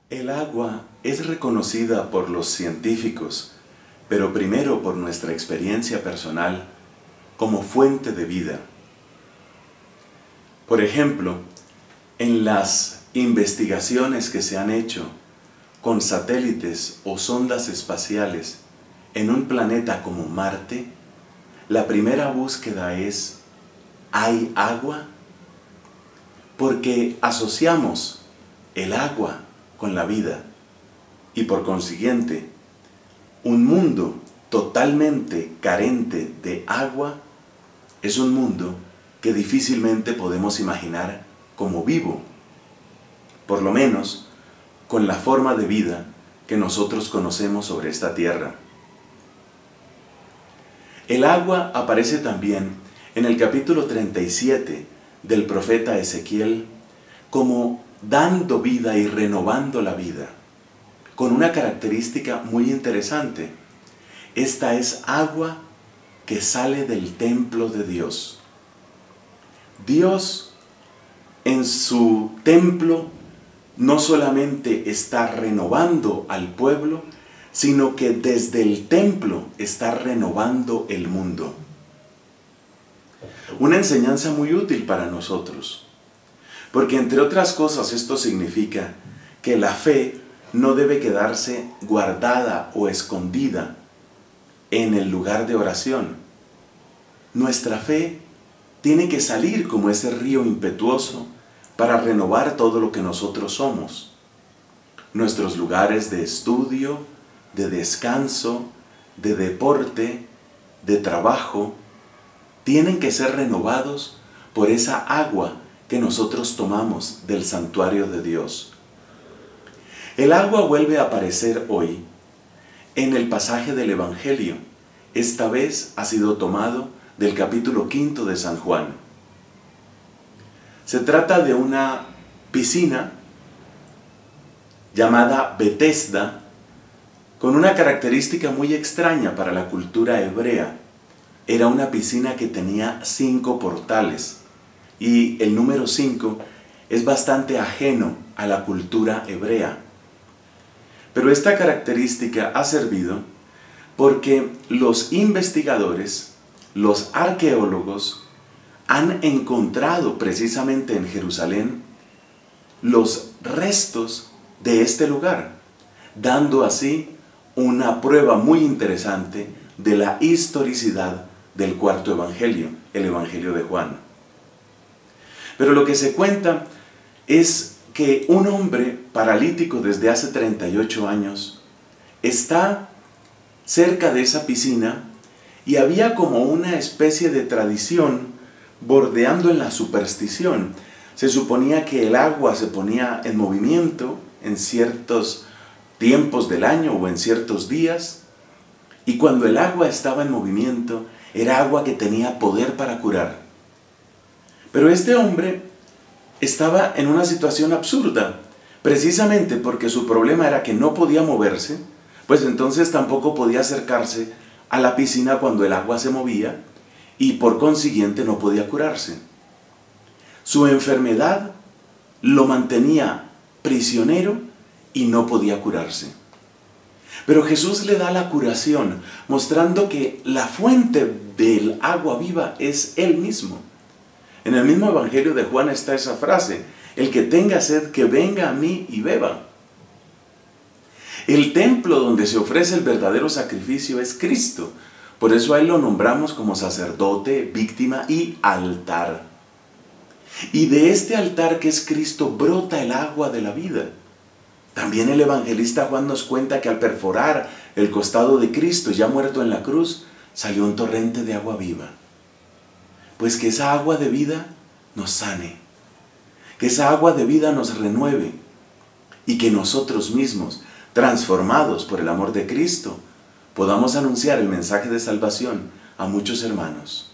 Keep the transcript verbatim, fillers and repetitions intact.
El agua es reconocida por los científicos, pero primero por nuestra experiencia personal, como fuente de vida. Por ejemplo, en las investigaciones que se han hecho con satélites o sondas espaciales en un planeta como Marte, la primera búsqueda es: ¿hay agua? Porque asociamos el agua con la vida y por consiguiente un mundo totalmente carente de agua es un mundo que difícilmente podemos imaginar como vivo, por lo menos con la forma de vida que nosotros conocemos sobre esta tierra. El agua aparece también en el capítulo treinta y siete del profeta Ezequiel como dando vida y renovando la vida, con una característica muy interesante. Esta es agua que sale del templo de Dios. Dios en su templo no solamente está renovando al pueblo, sino que desde el templo está renovando el mundo. Una enseñanza muy útil para nosotros, porque entre otras cosas esto significa que la fe no debe quedarse guardada o escondida en el lugar de oración. Nuestra fe tiene que salir como ese río impetuoso para renovar todo lo que nosotros somos. Nuestros lugares de estudio, de descanso, de deporte, de trabajo, tienen que ser renovados por esa agua que nosotros tomamos del santuario de Dios. El agua vuelve a aparecer hoy en el pasaje del Evangelio. Esta vez ha sido tomado del capítulo quinto de San Juan. Se trata de una piscina llamada Betesda, con una característica muy extraña para la cultura hebrea. Era una piscina que tenía cinco portales, y el número cinco es bastante ajeno a la cultura hebrea. Pero esta característica ha servido porque los investigadores, los arqueólogos, han encontrado precisamente en Jerusalén los restos de este lugar, dando así una prueba muy interesante de la historicidad del cuarto evangelio, el Evangelio de Juan. Pero lo que se cuenta es que un hombre paralítico desde hace treinta y ocho años está cerca de esa piscina y había como una especie de tradición bordeando en la superstición. Se suponía que el agua se ponía en movimiento en ciertos tiempos del año o en ciertos días, y cuando el agua estaba en movimiento era agua que tenía poder para curar. Pero este hombre estaba en una situación absurda, precisamente porque su problema era que no podía moverse, pues entonces tampoco podía acercarse a la piscina cuando el agua se movía y por consiguiente no podía curarse. Su enfermedad lo mantenía prisionero y no podía curarse. Pero Jesús le da la curación, mostrando que la fuente del agua viva es Él mismo. En el mismo Evangelio de Juan está esa frase: el que tenga sed, que venga a mí y beba. El templo donde se ofrece el verdadero sacrificio es Cristo. Por eso a Él lo nombramos como sacerdote, víctima y altar. Y de este altar que es Cristo brota el agua de la vida. También el evangelista Juan nos cuenta que al perforar el costado de Cristo, ya muerto en la cruz, salió un torrente de agua viva. Pues que esa agua de vida nos sane, que esa agua de vida nos renueve y que nosotros mismos, transformados por el amor de Cristo, podamos anunciar el mensaje de salvación a muchos hermanos.